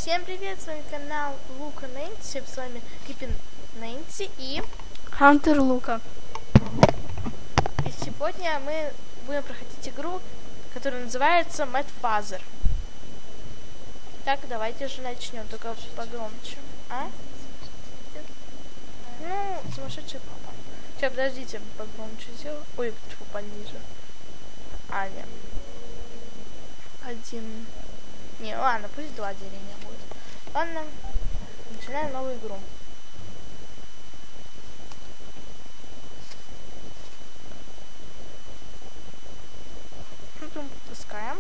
Всем привет, с вами канал Лука Нэнси, с вами Кипин Нэнси и Хантер Лука. И сегодня мы будем проходить игру, которая называется Mad Father. Так, давайте же начнем, только погромче. А? Ну, сумасшедший папа. Сейчас, подождите, погромче сделаю. Ой, чего пониже. Аня. 1. Не, ладно, пусть 2 деления будет. Ладно, начинаем новую игру. Пускаем.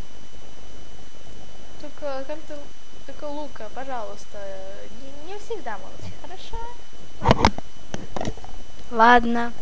Только Лука, пожалуйста, не всегда молчи, хорошо? Ладно.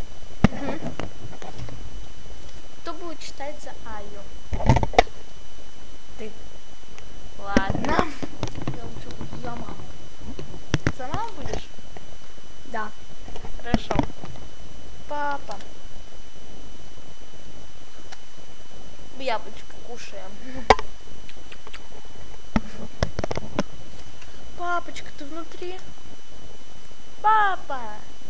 Кто будет читать за Аю? Ты. Ладно. Я лучше буду за маму. За маму будешь? Да. Хорошо. Папа. Яблочко кушаем. Папочка, ты внутри? Папа!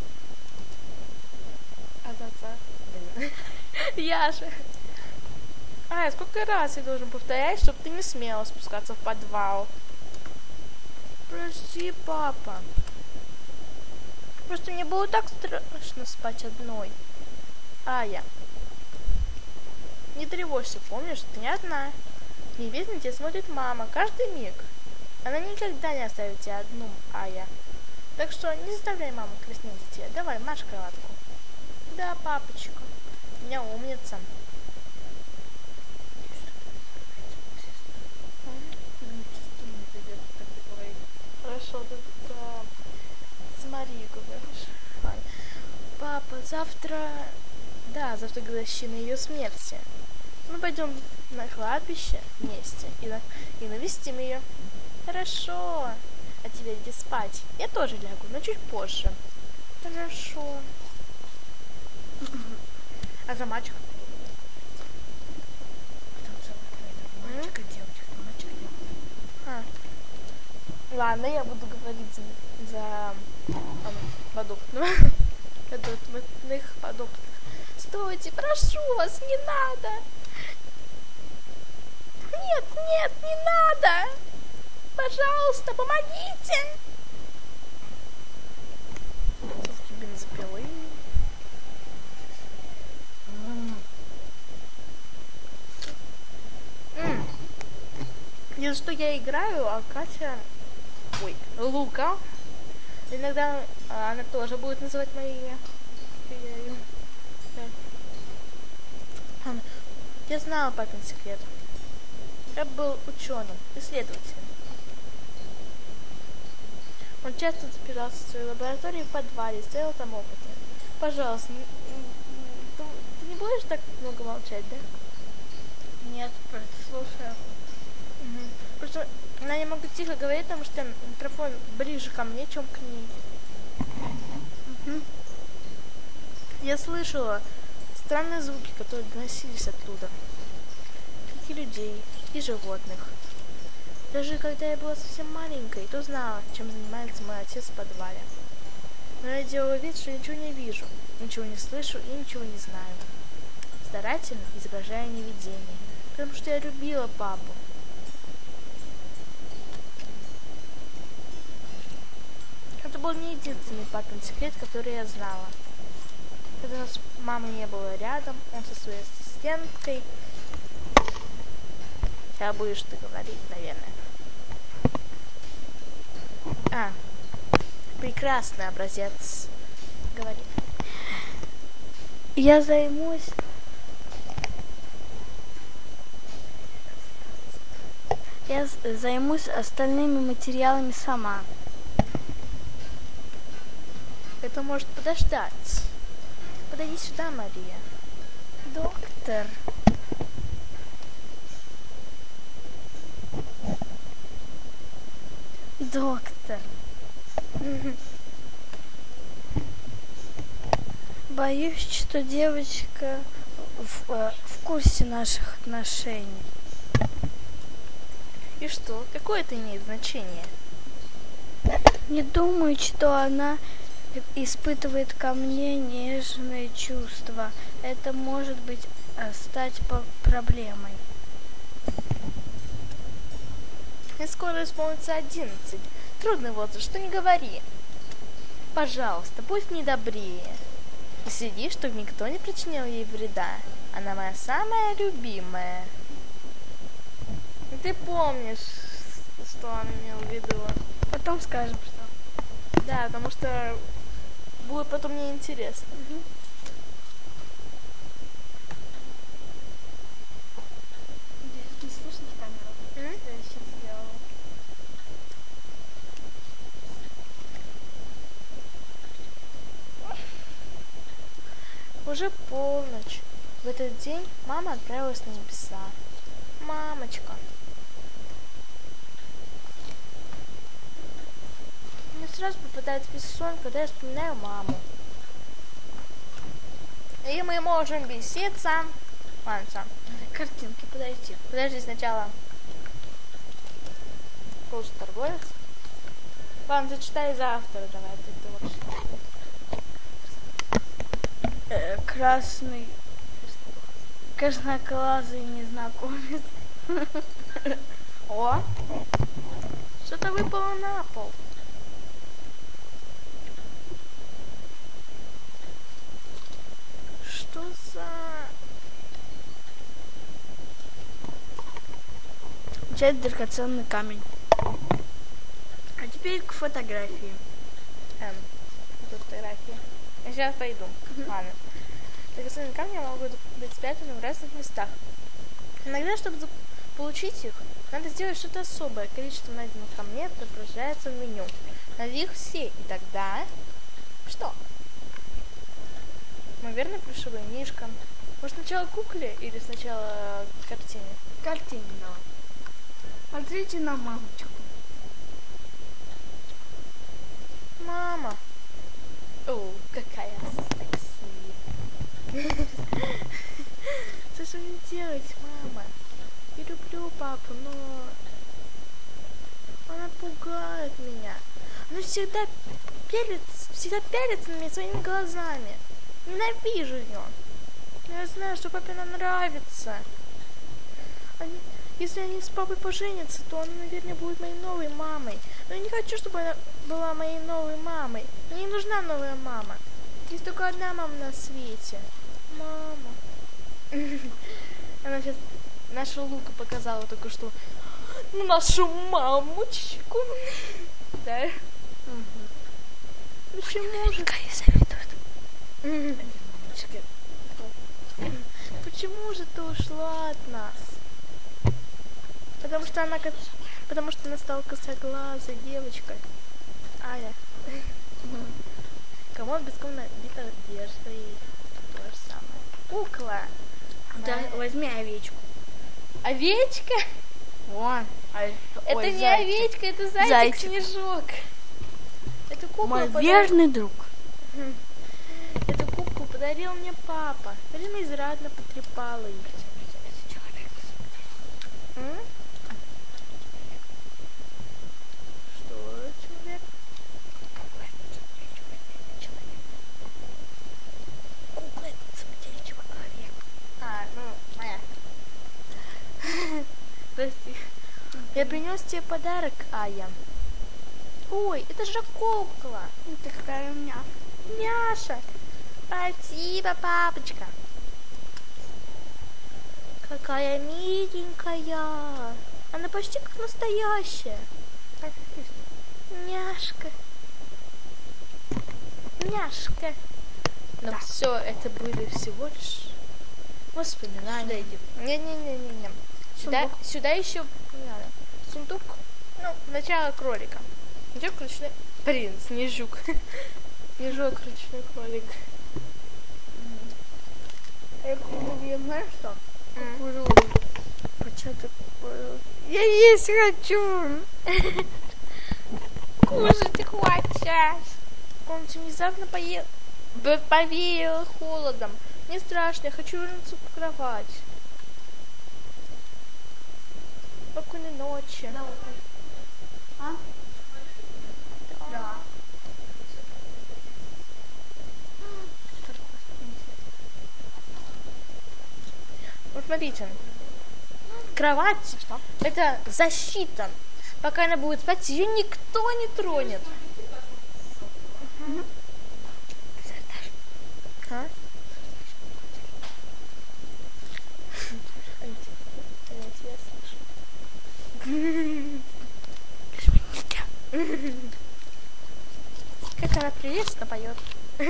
А отца? Яша. Ай, сколько раз я должен повторять, чтобы ты не смела спускаться в подвал? Прости, папа. Просто мне было так страшно спать одной. Ая. Не тревожься, помнишь, ты не одна. Невидно тебя смотрит мама каждый миг. Она никогда не оставит тебя одну, Ая. Так что не заставляй маму краснеть за тебя. Давай, марш кроватку. Да, папочка. У меня умница. Хорошо, ты с Марией говоришь. Папа, завтра... Да, завтра годовщина ее смерти. Мы пойдем на кладбище вместе и навестим ее. Хорошо. А теперь иди спать. Я тоже лягу, но чуть позже. Хорошо. А за мальчик? Мальчик и девочка. Ладно, я буду говорить за продуктных продуктов. Стойте, прошу вас, не надо. Нет, нет, не надо. Пожалуйста, помогите. Бензопилы. Из-за что я играю, а Катя... Ой, Лука. Иногда она тоже будет называть мое имя. Я знала папин секрет. Я был ученым, исследователем. Он часто запирался в своей лаборатории в подвале, сделал там опыты. Пожалуйста, ты не будешь так много молчать, да? Нет, просто слушаю. Просто она немного тихо говорит, потому что микрофон ближе ко мне, чем к ней. Я слышала странные звуки, которые доносились оттуда. Крики людей и животных. Даже когда я была совсем маленькой, то знала, чем занимается мой отец в подвале. Но я делала вид, что ничего не вижу, ничего не слышу и ничего не знаю. Старательно изображая невидение, потому что я любила папу. Это был не единственный папин секрет, который я знала. Когда у нас мамы не было рядом, он со своей ассистенткой. Сейчас будешь ты говорить, наверное. Прекрасный образец. Говори. Я займусь остальными материалами сама. Это может подождать. Подойди сюда, Мария. Доктор. Доктор. Боюсь, что девочка в курсе наших отношений. И И что? Какое это имеет значение? Не думаю, что она испытывает ко мне нежные чувства. Это может быть стать проблемой. Мне скоро исполнится 11. Трудный возраст, что не говори. Пожалуйста, будь мне добрее. И следи, чтобы никто не причинил ей вреда. Она моя самая любимая. И ты помнишь, что он имел в виду? Потом скажем, что. Да, потому что будет потом неинтересно. Не слышно в камеру? Что я сейчас сделала? Уже полночь. В этот день мама отправилась на небеса. Мамочка. Мне сразу попадается весь сон, когда я вспоминаю маму. И мы можем беситься. Ладно, всё. Картинки, подойти. Подожди сначала. Просто торговец. Ладно, зачитай за автора, давай. Ты вот. Красный, красноглазый незнакомец. О! Что-то выпало на пол. Что за... Часть драгоценный камень. А теперь к фотографии. Фотографии. Я сейчас пойду. Ладно. Драгоценные камни могут быть спрятаны в разных местах. Иногда, чтобы получить их, надо сделать что-то особое. Количество найденных камней отображается в меню. Найди их все, и тогда... Что? Мы верно плюшевая мишка? Может, сначала кукле или сначала картине? Картину давай. Смотрите на мамочку. Мама. О, какая секси. Что же мне делать, мама? Я люблю папу, но она пугает меня. Она всегда пялится на меня своими глазами. Ненавижу ее. Но я знаю, что папе она нравится. Если они с папой поженятся, то она, наверное, будет моей новой мамой. Но я не хочу, чтобы она была моей новой мамой. Мне не нужна новая мама. Есть только одна мама на свете. Мама. Она сейчас нашу Луку показала только что. Нашу мамочку. Да? Почему же? Почему же ты ушла от нас? Потому что она стала косоглазой девочкой. Аня. Комод без бита одеждой. То же самое. Кукла. Да, возьми овечку. Овечка? Вон. Это не овечка, это зайчик-снежок. Это кукла. Мой верный друг. Эту куклу подарил мне папа. Время изрядно потрепала их. Что, человек? Кукла — это смотрите человек. Понятно. Прости. Я принес тебе подарок, Ая. Ой, это же кукла. Ты какая у меня. Няша. Спасибо, папочка. Какая миленькая. Она почти как настоящая. Няшка. Няшка. Но Да. все это были всего лишь воспоминания. Не. Сюда еще не надо. Сундук. Ну, начало кролика. Идет ручной принц, не жук. Не жук, ручной кролик. Я знаешь что? Почему такое? Я есть хочу. Кушать хочешь. В комнате внезапно повеяло холодом. Мне страшно, я хочу вернуться в кровать. Спокойной ночи. Да, вот. А? Да. Вот смотрите. Кровать это защита. Пока она будет спать, ее никто не тронет. А? Я тебя слышу. Как она прелестно поет.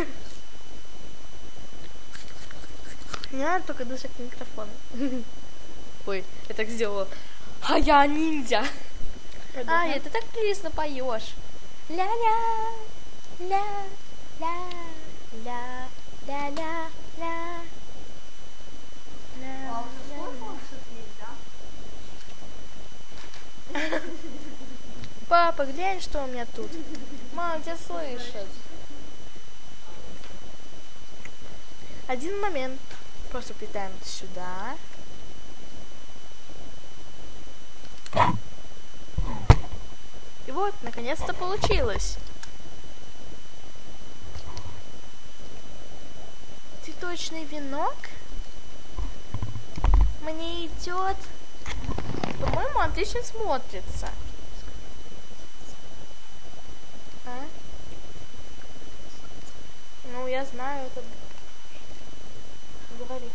Не надо только дышать к микрофону. Ой, я так сделала. А я ниндзя. Ай, ты так прелестно поешь. Ля-ля, ля-ля, ля, ля-ля, ля. А уже сколько он есть, да? Папа, глянь, что у меня тут. Мама, тебя слышит. Один момент. Просто питаем это сюда. И вот, наконец-то получилось. Цветочный венок мне идет. По-моему, отлично смотрится. А? Ну, я знаю, это... Говори.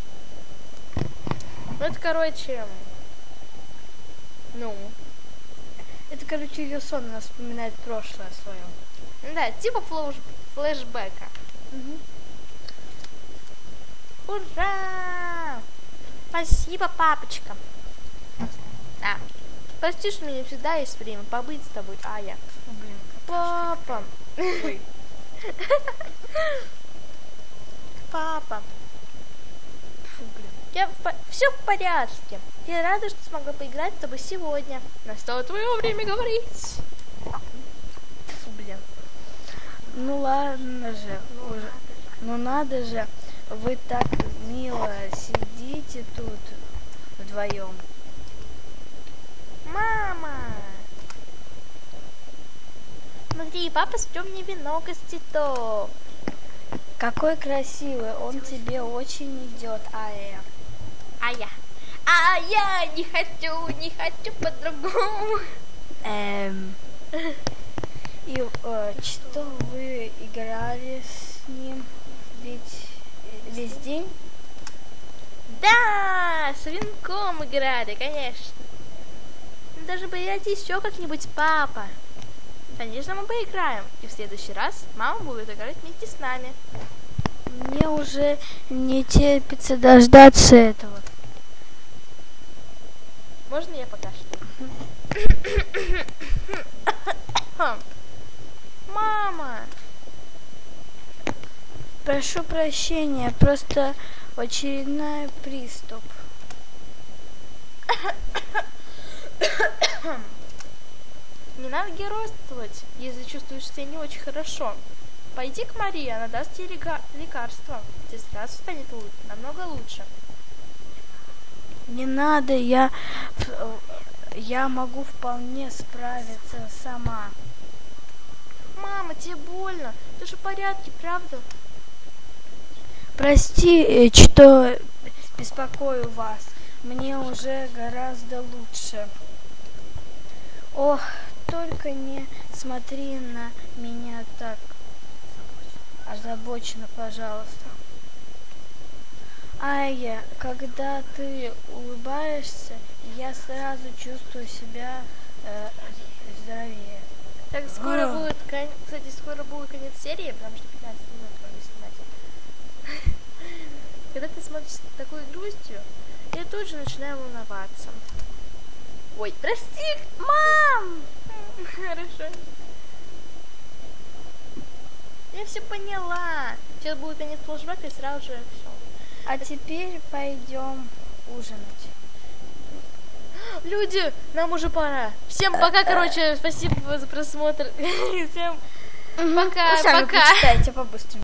Ну, это, короче... Ну... Это, короче, ее сон, она вспоминает прошлое свое. Да, типа флешбека. Угу. Ура! Спасибо, папочка. А, прости, что у меня всегда есть время побыть с тобой, Ая. Блин, Папа. ой. Папа. Фу, блин. Все в порядке. Я рада, что смогла поиграть с тобой сегодня. Настало твое время говорить. Фу, блин. Ну ладно же, уже. Ну надо же, вы так мило сидите тут вдвоем. Мама. Смотри, папа спрём мне венок из цветов. Какой красивый, он тебе очень идет, Ая. А я не хочу по-другому. И что вы играли с ним ведь весь день? Да, с венком играли, конечно. Даже поиграть еще как-нибудь, папа. Конечно, мы поиграем. И в следующий раз мама будет играть вместе с нами. Мне уже не терпится дождаться этого. Можно я пока что? Мама! Прошу прощения, просто очередной приступ. Не надо геройствовать, если чувствуешь себя не очень хорошо. Пойди к Марии, она даст тебе лекарство. Тебе сразу станет намного лучше. Не надо, я могу вполне справиться сама. Мама, тебе больно. Ты же в порядке, правда? Прости, что беспокою вас. Мне уже гораздо лучше. Ох, только не смотри на меня так озабоченно, пожалуйста. Ая, когда ты улыбаешься, я сразу чувствую себя здоровее. Так скоро будет, кстати, скоро будет конец серии, потому что 15 минут надо снимать. Когда ты смотришь с такой грустью, я тут же начинаю волноваться. Ой, прости, мам! Хорошо. Я все поняла. Сейчас будет конец флешбека и сразу же все. А теперь пойдем ужинать. Люди, нам уже пора. Всем пока, короче, спасибо за просмотр. Всем пока, Вы сами пока. почитайте побыстрее.